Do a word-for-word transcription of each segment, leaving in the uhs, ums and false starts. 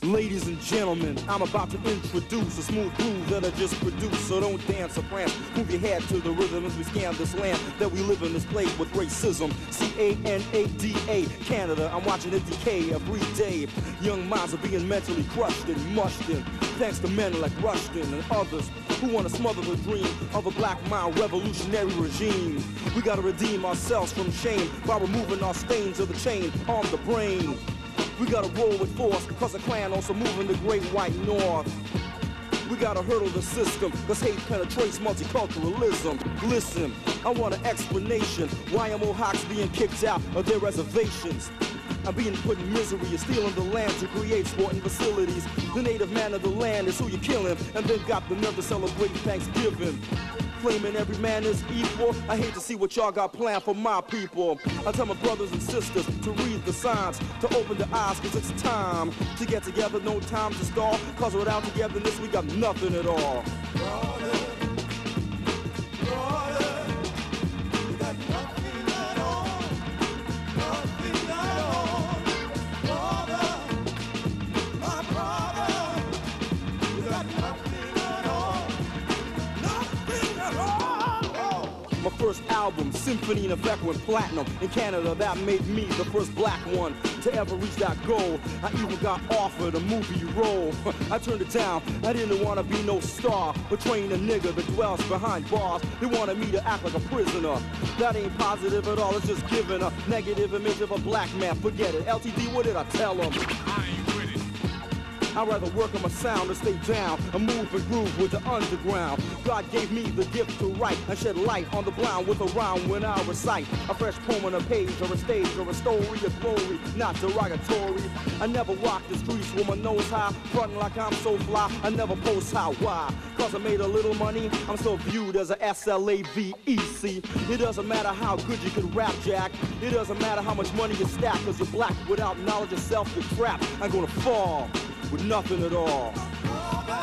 Ladies and gentlemen, I'm about to introduce a smooth groove that I just produced. So don't dance or prance, move your head to the rhythm as we scan this land that we live in is plagued with racism. C A N A D A, Canada, I'm watching it decay every day. Young minds are being mentally crushed and mushed in, thanks to men like Rushton and others who want to smother the dream of a black mind revolutionary regime. We gotta redeem ourselves from shame by removing our stains of the chain on the brain. We gotta roll with force, cause the Klan also moving the great white north. We gotta hurdle the system, cause hate penetrates multiculturalism. Listen, I want an explanation why are Mohawks being kicked out of their reservations? I'm being put in misery, you're stealing the land to create sporting facilities. The native man of the land is who you're killing, and then got the nerve to celebrate Thanksgiving. Claiming every man is equal. I hate to see what y'all got planned for my people. I tell my brothers and sisters to read the signs, to open their eyes, cause it's time to get together, no time to stall. Cause without togetherness, we got nothing at all. Brother, brother, we got nothing at all. Nothing at all. Brother, my brother, we got nothing at all. My first album, Symphony in Effect, went platinum in Canada. That made me the first black one to ever reach that goal. I even got offered a movie role. I turned it down. I didn't want to be no star, betraying a nigga that dwells behind bars. They wanted me to act like a prisoner. That ain't positive at all. It's just giving a negative image of a black man. Forget it. L T D, what did I tell him? I ain't with it. I'd rather work on my sound and stay down and move and groove with the underground. God gave me the gift to write and shed light on the blind with a rhyme when I recite a fresh poem on a page or a stage or a story of glory, not derogatory. I never walk the streets with my nose high, frontin' like I'm so fly. I never post how, why? Cause I made a little money, I'm still viewed as a S L A V E C. It doesn't matter how good you can rap, Jack. It doesn't matter how much money you stack, cause you're black without knowledge of self, you're trapped. I'm gonna fall with nothing at all. Brother,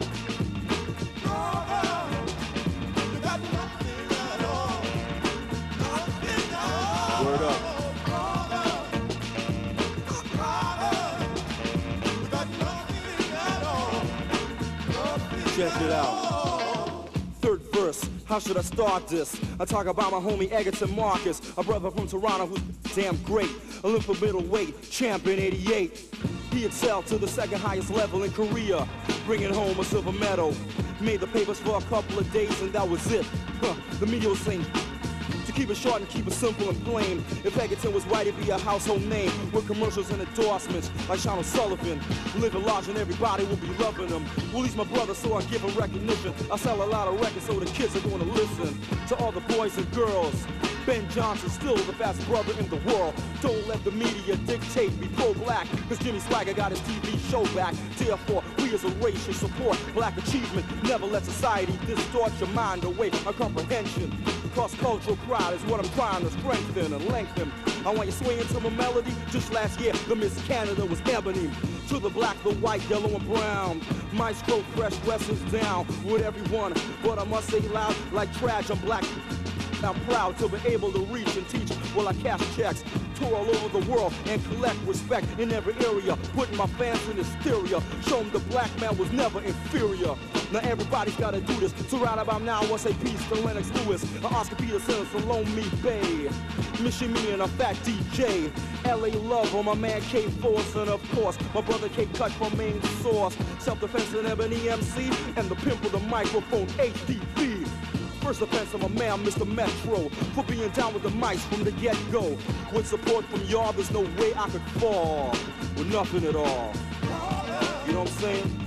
brother, you got nothing at all. Nothing at all. Word up. Brother, brother, you got nothing at all. Nothing Check it out. Third verse, how should I start this? I talk about my homie Egerton Marcus, a brother from Toronto who's damn great. Olympic middleweight, champ in eighty-eight. He excelled to the second highest level in Korea, bringing home a silver medal. Made the papers for a couple of days and that was it. Huh, the media was saying, to keep it short and keep it simple and plain, if Egerton was white, he'd be a household name with commercials and endorsements like Sean O'Sullivan. Living large and everybody will be loving him. Well, he's my brother, so I give him recognition. I sell a lot of records so the kids are going to listen. To all the boys and girls, Ben Johnson's still the best brother in the world. Don't let the media dictate me pro-black, cause Jimmy Swagger got his T V show back. Therefore, we as a race should support black achievement. Never let society distort your mind away from comprehension. Cross-cultural pride is what I'm trying to strengthen and lengthen. I want you swinging to my melody. Just last year, the Miss Canada was ebony. To the black, the white, yellow, and brown. Maestro Fresh West is down with everyone. But I must say loud, like trash, I'm black. I'm proud to be able to reach and teach while I cash checks. Tour all over the world and collect respect in every area. Putting my fans in hysteria. Show them the black man was never inferior. Now everybody's gotta do this. So right about now, I wanna say peace to Lennox Lewis, Oscar Peterson, Salome Bay, Mission Me and a Fat D J, L A Love on my man K Force, and of course my brother K Cut from Main Source, Self-Defense and Ebony M C, and the pimp with the microphone H D V. First offense of my man, Mister Metro, for being down with the mics from the get-go. With support from y'all, there's no way I could fall with nothing at all. You know what I'm saying?